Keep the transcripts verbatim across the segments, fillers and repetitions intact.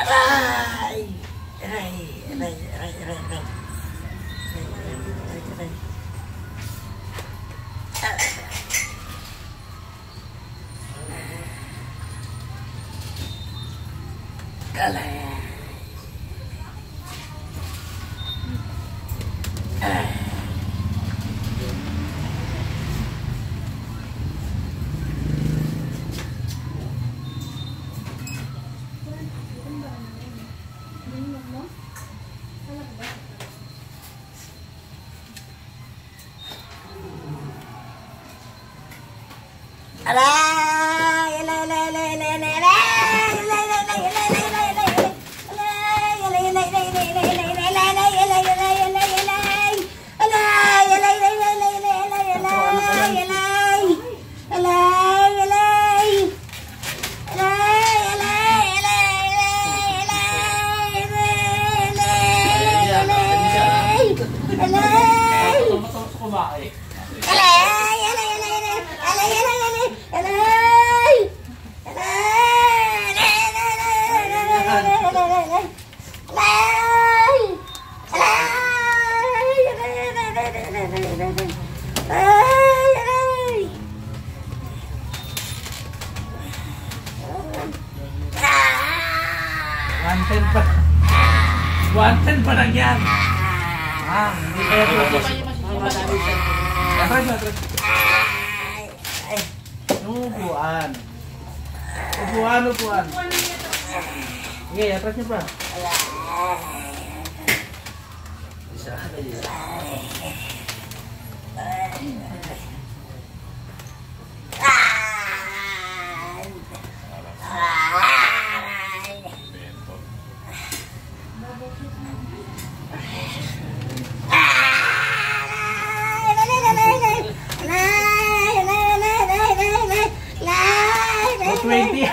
Aray! Aray! Aray! Aray! Aray! Aray! Aray! Wanted pa. Wanted pa lang yan. Ah, hindi kaya ito. Atras, atras. Upuan. Upuan, upuan. Sige, atras niyo pa. Isa. twenty.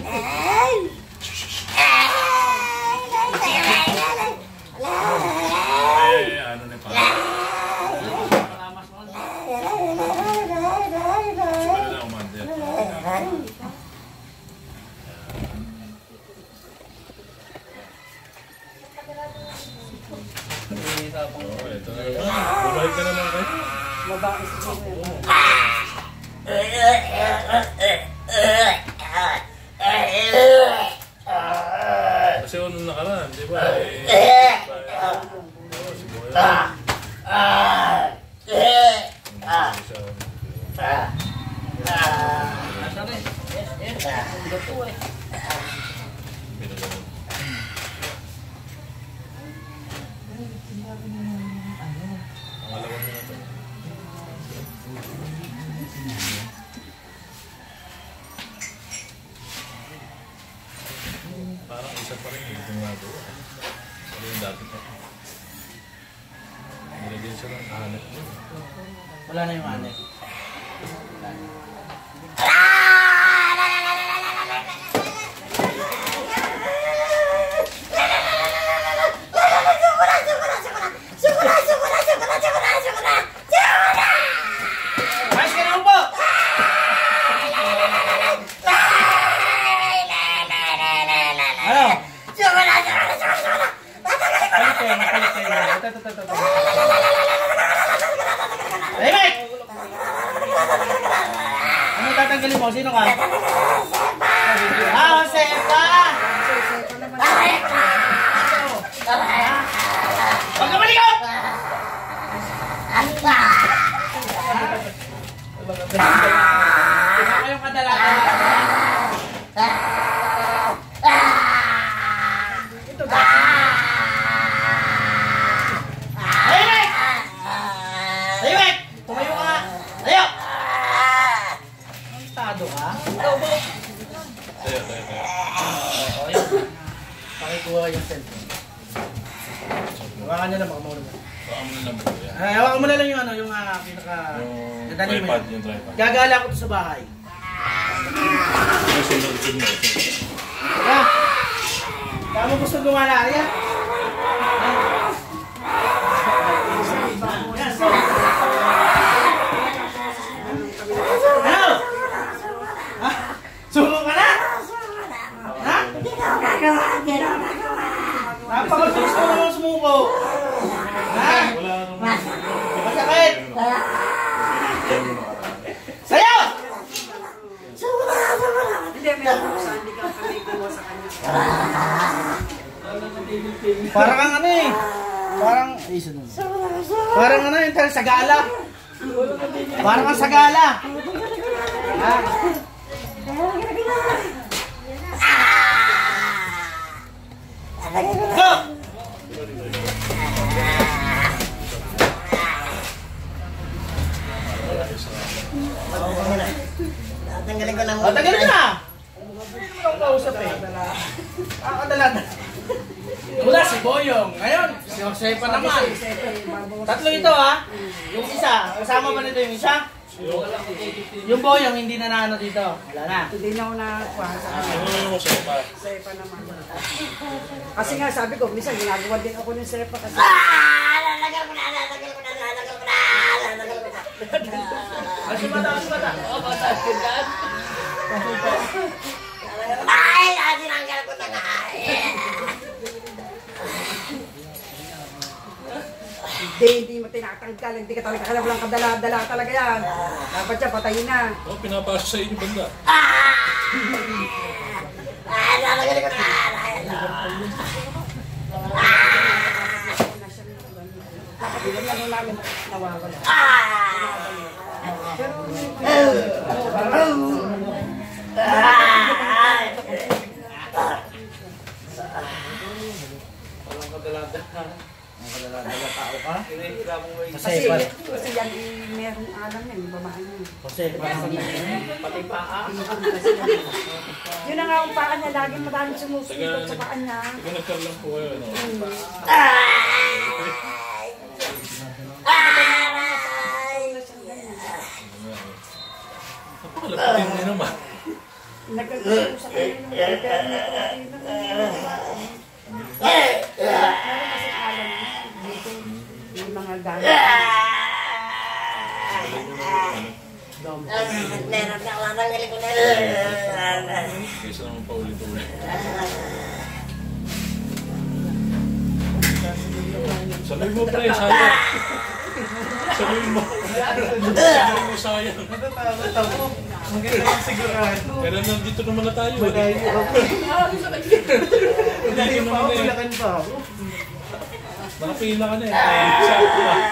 Bumalik ka naman kayo? Babae sa kasi unang nakaraan, di ba? Parang isa pa rin yung ginagawa. Ano yung dati pa? Nilagyan siya ng anak niya. Wala na yung anak. Ano tatanggalin mo? Sino ka? Ah, Josefa! Huwag ka malikot! Sino kayong kadalakan? Ito ba? Tumayo ka nga! Tayo! Ang estado ka? Tayo, tayo, tayo. Oo, yun. Pakikuha yung cellphone. Hawakan nyo lang, baka maulog ka. Hawakan mo na lang po yan. Ay, hawakan mo na lang yung ano, yung uh, pinaka... Yung tripod, yung tripod. Gagala ko to sa bahay. Yung sunod-sunod mo. Tara! Kaya mo gusto gumala, Arya? Ano? Ha? Sumo ka na? Ha? Hindi na ako gagawa. Hindi na ako Sayo! Hindi, may kusa, hindi ka kami kuha sa kanya. Parang ang ano eh. Parang, ay, sunod. Parang ano yung sa gala. Parang ang sa gala. Ah. Tanggalin ko lang. Oh, tanggalin mo na. Hindi mo lang kausap eh. Ah, kadalada. Wala si Boyong. Ngayon, si Jose pa naman. Tatlo ito ha. Yung isa, kasama ba nito yung isa? Yung Boyong hindi na naano dito. Wala na. Hindi na ako nakakuha sa kanya. Ano yung sepa? Sepa naman. Kasi nga sabi ko, minsan ginagawa din ako ng sepa kasi. Lalagal ko na, lalagal ko na, lalagal ko na, lalagal ko na. Asi mata, asi mata. Ay, nasinanggal ko na nga. Hindi, hindi mo tinatanggal. Hindi ka talaga alam lang kadala-dala talaga yan. Dapat siya patayin na. Oh, pinapasok sa inyo banda. Ay, lalagal ko na, lalagal ko na. Dapat ilan lang yung namin nawawala. Pero, Walang kadalada. Ang kadalada tao ka? kasi, kasi yan eh, merong alam yan, yung babae niya. Jose, parang pati paa. Yun na nga ang paan niya, laging maraming sumusunod sa paan niya. Sige, nagkaroon po kayo, no? Napakalapitin niya naman. Nagkakaroon sa kanya yung pero yung mga gamit. Meron na ako, lalagal ko na. Kaysa naman paulit-ulit. Saluhin mo, pre, sayang. Saluhin mo. Saluhin mo, sayang. Magandang sigurado. Kaya nandito naman na tayo. Hindi Dito pa ako, naman eh. bilakan pa ako. Nakapila ka na eh. Sakto na.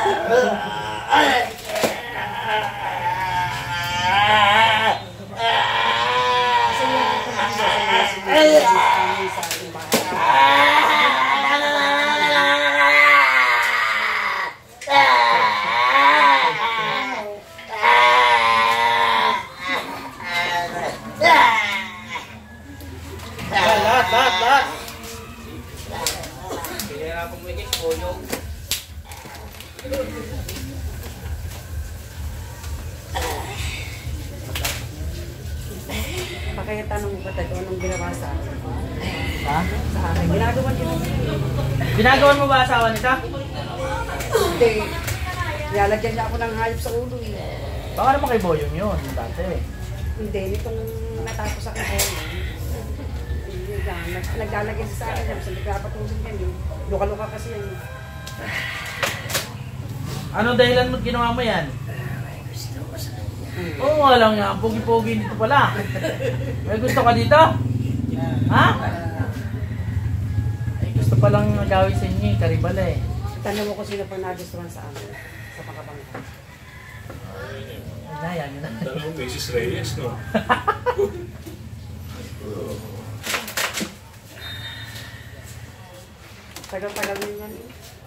Lahat, lahat, lahat. Kaya na pumigit, Boyong. Kaya tanong mo ba tayo anong ginawa sa akin? Ha? Sa akin, ginagawa din ako. Ginagawan mo ba asawa nito? Hindi. Nilalagyan niya ako ng hayop sa ulo eh. Baka naman kay Boyong yun, dati. Hindi, nitong natapos sa akin. Yun lang, nag- naglalagay siya sa akin. Kasi nagpapatulong yan eh. Luka-luka kasi yan. Anong dahilan mo ginawa mo yan? Oo, oh, walang yan. Pogi-pogi dito pala. May gusto ka dito? Ha? Ay, gusto palang gawin sa inyo eh, karibala eh. Tanong mo kung sino pa nagustuhan sa akin. Sa pakabangka. Ay, yan, yun na. Dalawang Missus Reyes, no? Tagal-tagal din yan eh.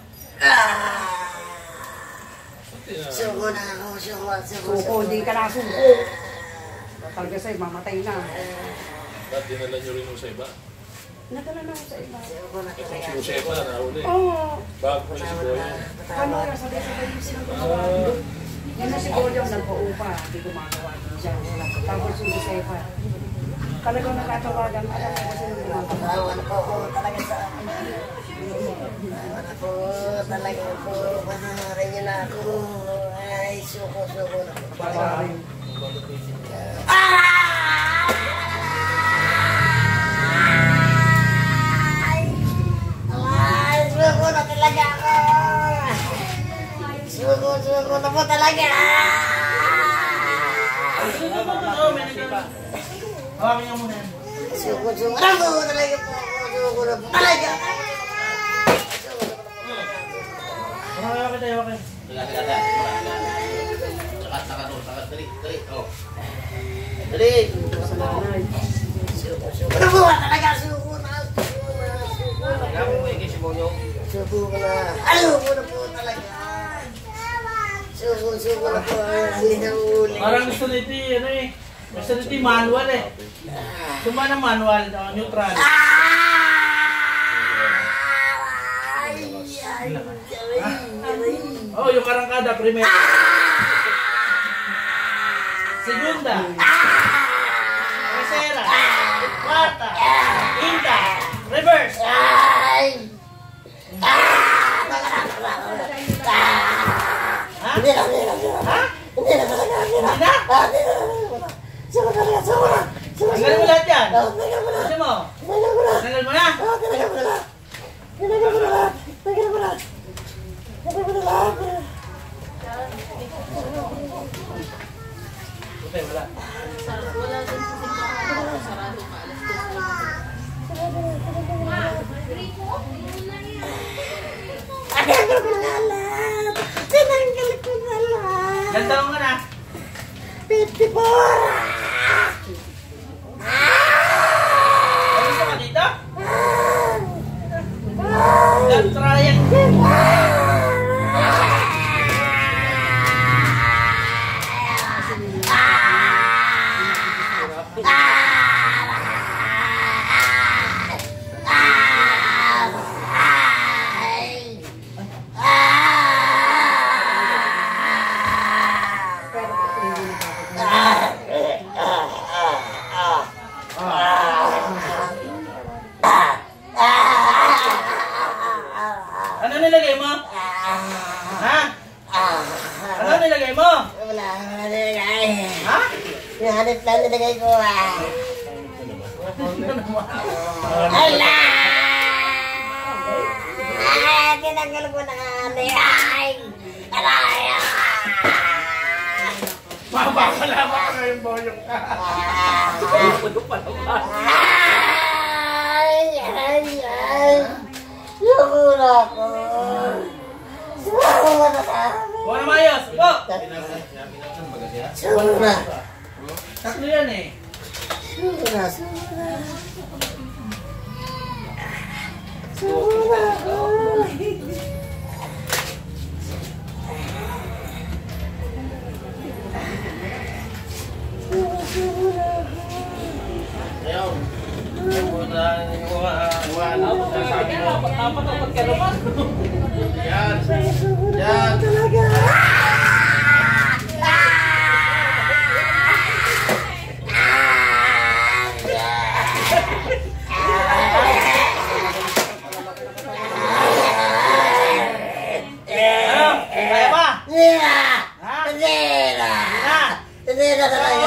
Suko na ako, suko, suko, Suko, hindi ka nasuko. Talaga sa'yo, mamatay na. Ba't dinala nyo rin yung sa iba? Nadala na ako sa iba. suko na kita Si yan. Josepa na nahuli. Oo. Bago pa si Boyong. Ano ka, sabay-sabay yung sinagawa. Yan na si Boyong nagpa-upa. Hindi gumagawa din siya. Tapos yung Josepa. Talagang nakatawagan. Alam ko kasi yung gumagawa. Awan po ko talaga sa akin. Awan po talaga po. Panaharin niyo na ako. Ay, suko, suko na po. Babarin. Ay, suko na talaga ako. Suko, suko na po talaga! Oo, may nagkaka. Hawakin niyo muna yan. Suko, suko na po talaga po! Suko na po talaga! Hawakin tayo, hawakin. Teka, teka, teka. Sakat, sakat, oh, sakat. Dali, dali. Oh. Dali. Suko, suko na po talaga! Suko na! Suko na! Suko na! Kaya mo ikay si Bonyo. Suko na! Suko na po talaga! Suko, suko na po! Hindi na uli! Parang gusto nito eh, ano eh. Gusto nito eh, manual eh. Suma na manual, oh, neutral. Oh, yung karangkada, primero. Segunda. Tercera. Cuarta. Quinta. Reverse. Ha? Hindi na, hindi na, hindi na. Ha? Hindi na talaga, hindi na. Hindi na? Ah, hindi na, hindi na. Suko talaga, suko na. Suko, Tanggalin mo lahat yan. Ah, tanggal mo na. Gusto mo? Tanggal mo na. Tanggal mo na? Ah, tanggal mo na lahat. Tanggal mo na lahat. Tanggal mo na. Tanggal mo na lahat. Okay, wala. Wala din sa simbahan. Sarado pa alas Tinanggal ko na lahat. Tinanggal ko na lahat. Ilan taong ka na? fifty-four. Ano gusto ka dito? Ilan tryan? Ano nilagay mo? Ha? Ano nilagay mo? Wala, wala nilagay. Ha? Yung hanip lang nilagay ko ah. Ala! Ay, tinanggal ko na hanip. Ay! Aray! Mapapalama ka na yung boyong ka. Ay! Ay! Ay! Suko na ko. Suko na kami. Buwan na mayos. Upo. Suko na. Tatlo yan eh. Suko na. Suko na. Suko na ko. Suko na ko. Ayaw. Muna, wala. Sabi mo. Dapat ka naman. Yan. Suko na Yan. talaga. Ano? Kaya pa? Hindi na! Ha? Hindi na! Ha? Hindi na talaga!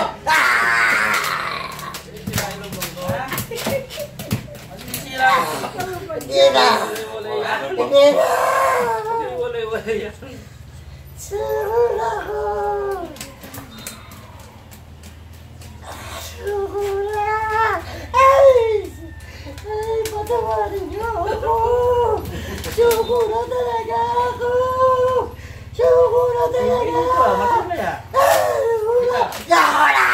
Sira. Hindi na! Hindi na! Suko ko! Suko na! Ay! Ay, patawarin niyo ako! Suko na talaga ako! Suko na talaga! Ito ah, matumaya. Suko na! Suko na!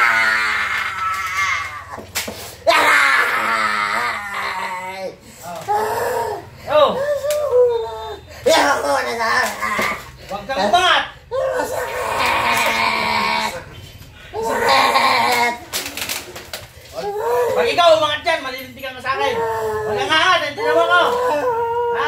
Ay! Oh, Suko na! Suko na talaga! huwag kang umangat. Masakit! Masakit! Pag ikaw umangat dyan, malilintikan ka sa akin. Huwag kang angat, antinan mo ko. Ha?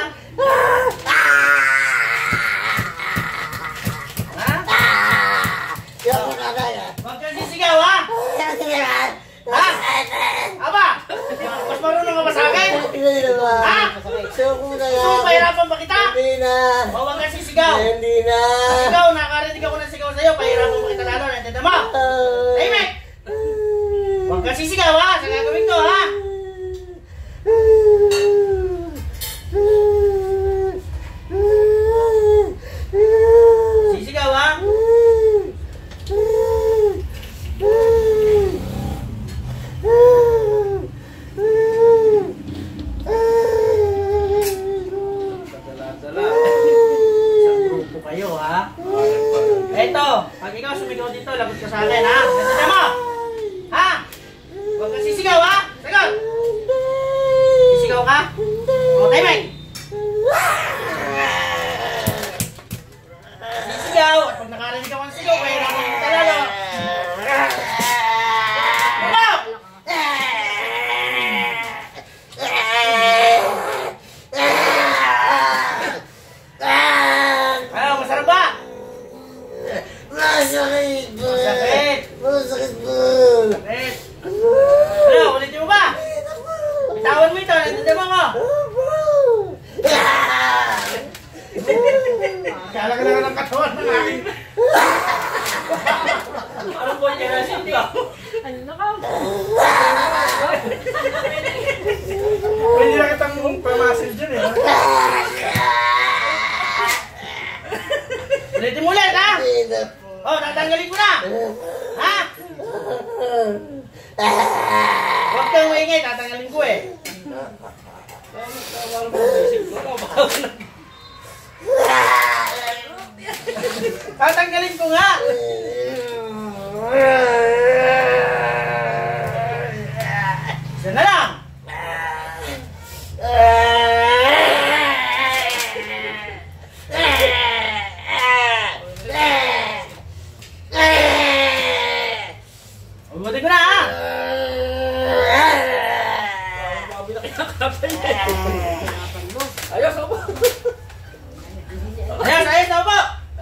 Ha? Suko na talaga! Huwag kang sisigaw, ha? Ha? Aba, mas marunong ka ba sa akin? Hindi naman! Ha? Suko na Gusto mo yan! pahirapan ba kita? Hindi na! O huwag kang sisigaw. Hindi na! Ikaw, nakarinig ako ng sigaw sa'yo, pahirapan mo kita lalo, nandiyan mo. Tahimik! Huwag kang sisigaw, ha? Sa gagawin ko, ha? Eto, pag ikaw sumigaw dito, lagot ka sa akin, ha? Nandiyan mo! Ha? Huwag ka sisigaw, ha? Sagot! Sisigaw ka? O, timing! Sisigaw! At pag nakarinig ka ng sigaw, kaya naman yung talalo. Ano? Ano, masarap ba? Masakit po. Masakit. Masakit po. Sakit. Ano, ulitin mo ba? Bitawan mo ito, nandiyan mo ko. Kala ka lang ng katawan ng akin. Ano po niya kasi ito? Ano na ka? Pwede na kitang pamasil dyan eh. Ulitin mo ulit, ha? Oh, tatanggalin ko na! Ha? Huwag kang maingay, tatanggalin ko eh. Tatanggalin ko nga! Isa na lang! Ubutin ko na, ha? Ayos, opo! Ayos, ayos, opo!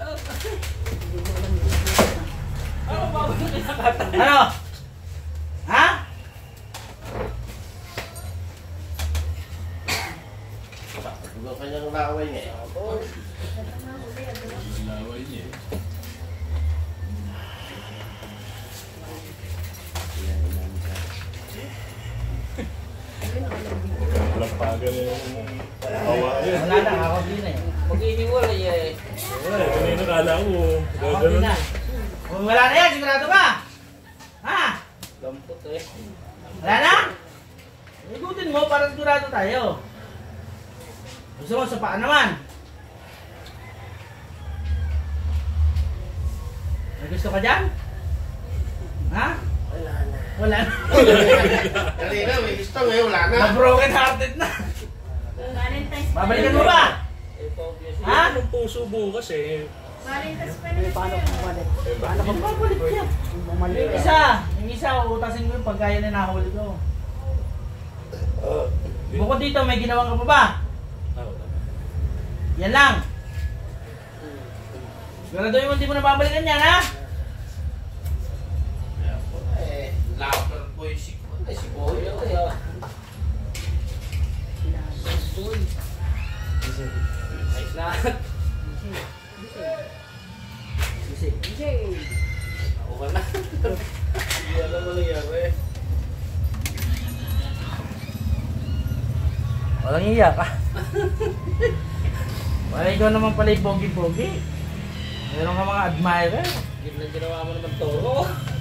Ano? Ha? Huwag kanyang laway niya. Laway niya. Lampagan yung kawain. Wala na, ako din eh. Mag-iiwalay eh. Wala, kanina kala ko. Ako din Gano'n. na. Kung wala na yan, sigurado ka? Ha? Lampot eh. Wala na? Igutin mo para sigurado tayo. Gusto mo sa paa naman? May gusto ka dyan? Ha? Wala na. Wala na. Kanina may gusto ngayon, wala na. Na-broken hearted na. Valentine's pa Babalikan mo ba? Ha? Anong puso bukas eh? Valentine's pa naman Paano tayo. bumalik? Eh, Paano bakit? kung Babalik yan. bumalik? Yung isa, yung isa, utasin ko yung pagkaya na nahuli ko. Bukod dito, may ginawang ka pa ba? Ah, wala. Yan lang. Siguraduhin mo hindi mo na babalikan yan, ha? Eh, lapper po yung si Ay, si Boy. Ayos na. Sisi. Ako ka na. Hindi alam mo nangyari. Walang iyak, ha? Wala, ikaw naman pala yung pogi-pogi. Meron ka mga admirer. Yun lang ginawa mo naman toro.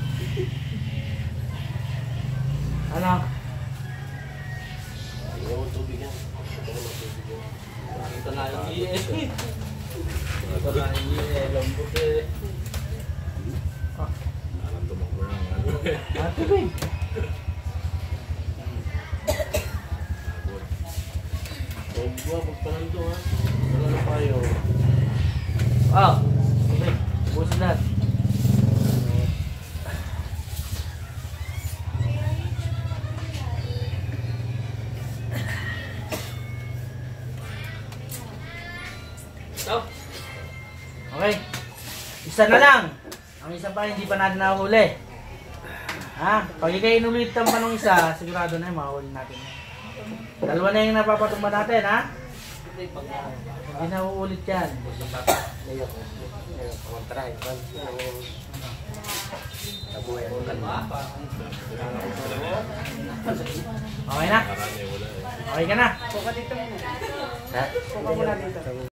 Ano? Hindi mo tubig yan. Ito mo tubig yan. Nakita na yung iye. Nakita na yung iye. Lambot eh. Alam tumakbo ng ano eh. Ah, tubig. Huwag mo, magpanando ha. Wala na tayo. Oh, tubig. Busin lahat. Stop. Okay. Isa na lang. Ang isa pa hindi pa natin nahuli. Ha? Pag ikay inulitan pa ng isa, sigurado na yung mahuli natin. Dalawa na yung napapatumba natin, ha? Hindi na uulit yan. Okay na? Marami wala eh. Okay ka na? Kuka dito muna. Ha? Kuka muna dito.